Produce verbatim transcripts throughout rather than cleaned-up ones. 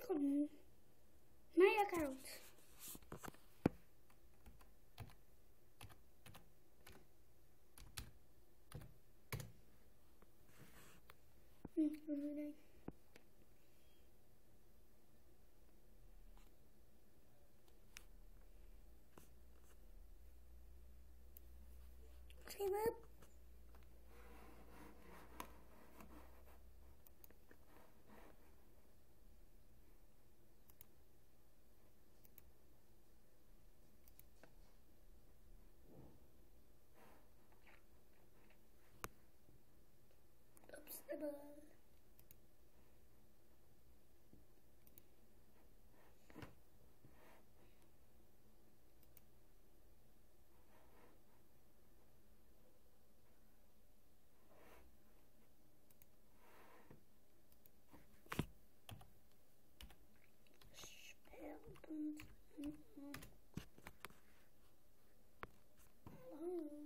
Gewoon mijn account. Hm, ik wil nu denken. Geef op. Ops, de bal. Spelpunt. Hallo.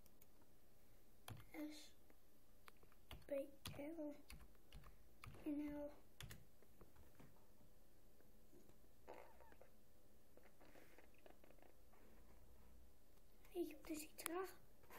S P L N L. Hey, het is iets traag.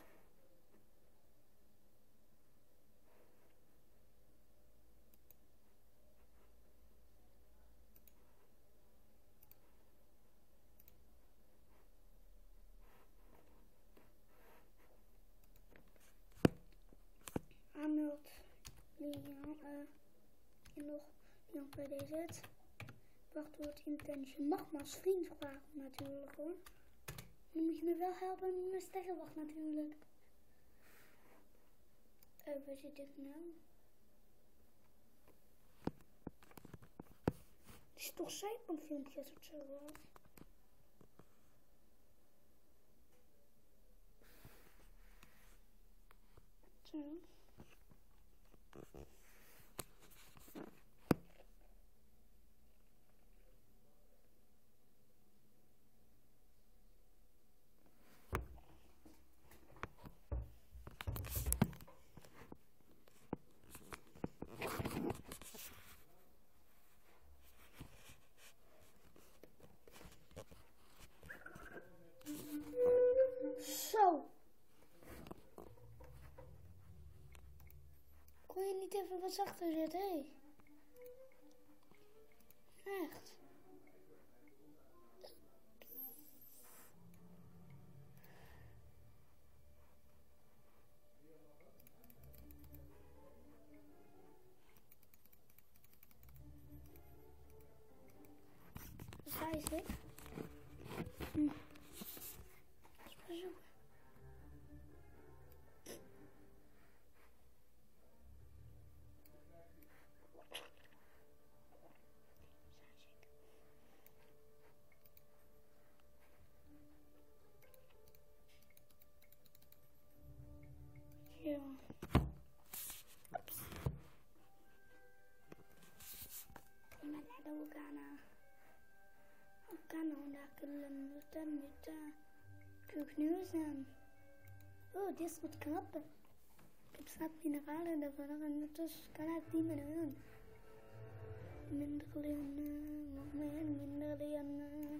Aanmeld. Leon, uh, nog Jan P D Z. Wachtwoord intention. Mag maar als vriend vragen natuurlijk hoor. Dan moet je me wel helpen met mijn sterrenwacht natuurlijk. Uh, waar zit ik nou? Het is toch zeker filmpjes of zo wat? Zo. Zo. Kon je niet even wat zachter zetten, hé? Echt. Waar is dit? Hm. Eens maar zoeken. Ja. Ops. Prima, daar ook aan. Kan daar kunnen we dan met terugnieuws aan. Oh, dit is wat knappen. Ik heb snap mineralen daarvan en dus kan ik die meer doen. Minder lenen, nog meer, minder lenen.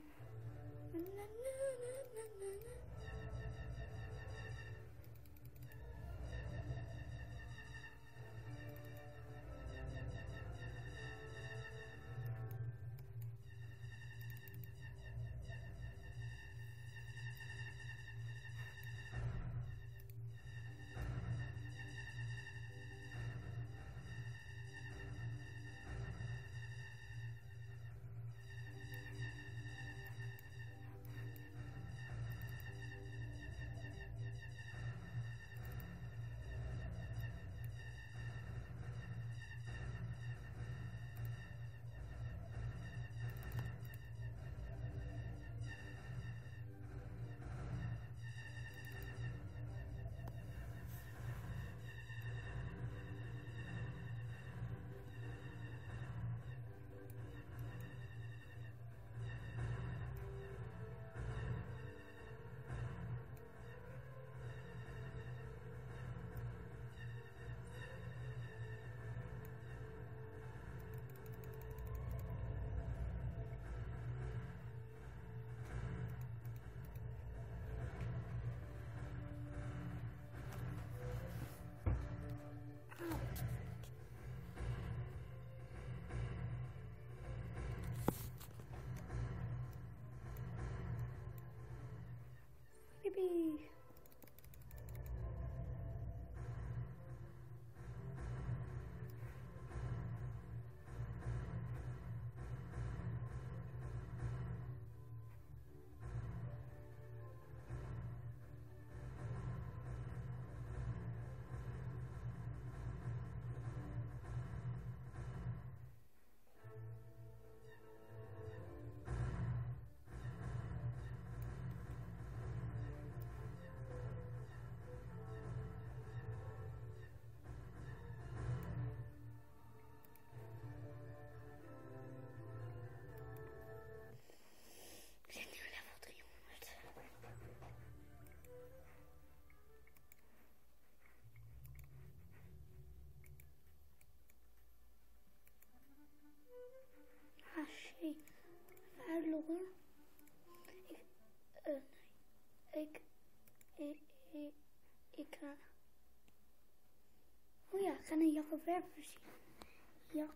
ik, ik, ik, ik ga... Oh ja, ik ga een Jacco Verver zien. Ja.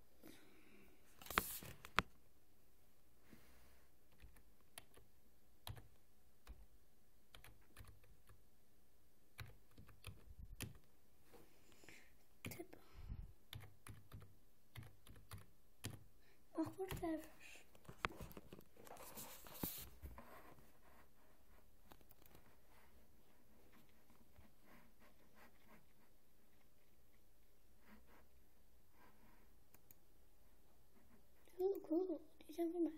Tip. Wacht, ververs. Oh, cool. Die zijn voor mij.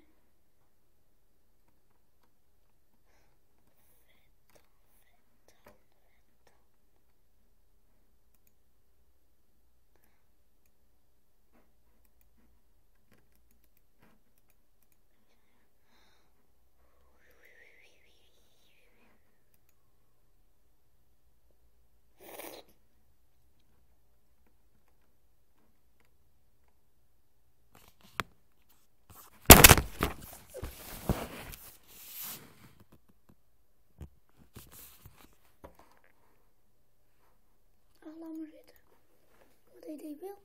Ach, laat maar zitten. Wat deed hij wel?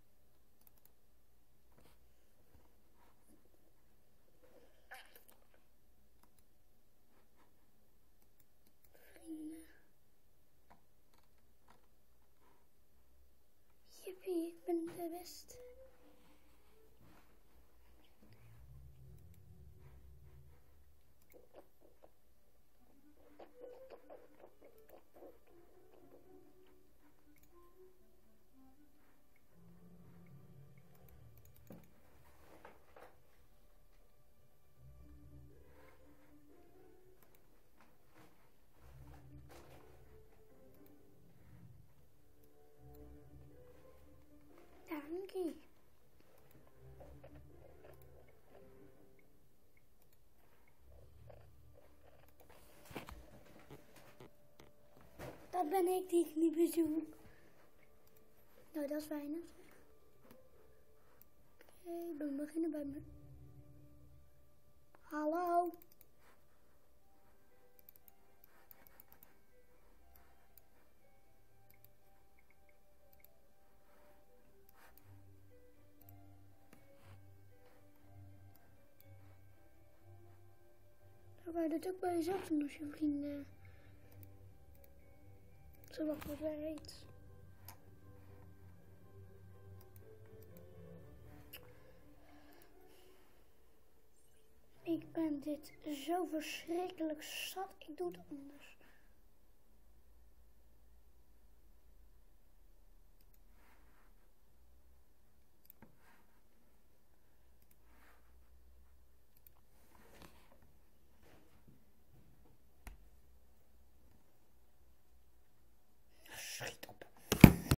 Vrienden. Jippie, ik ben de beste. Dankie. Dat ben ik die ik niet bezoek. Nou, dat is weinig. Oké, okay, dan beginnen bij me. Hallo. Dan kan je dat ook bij jezelf doen als je vrienden... Zo wat wat wij heet. Ik ben dit zo verschrikkelijk zat. Ik doe het anders.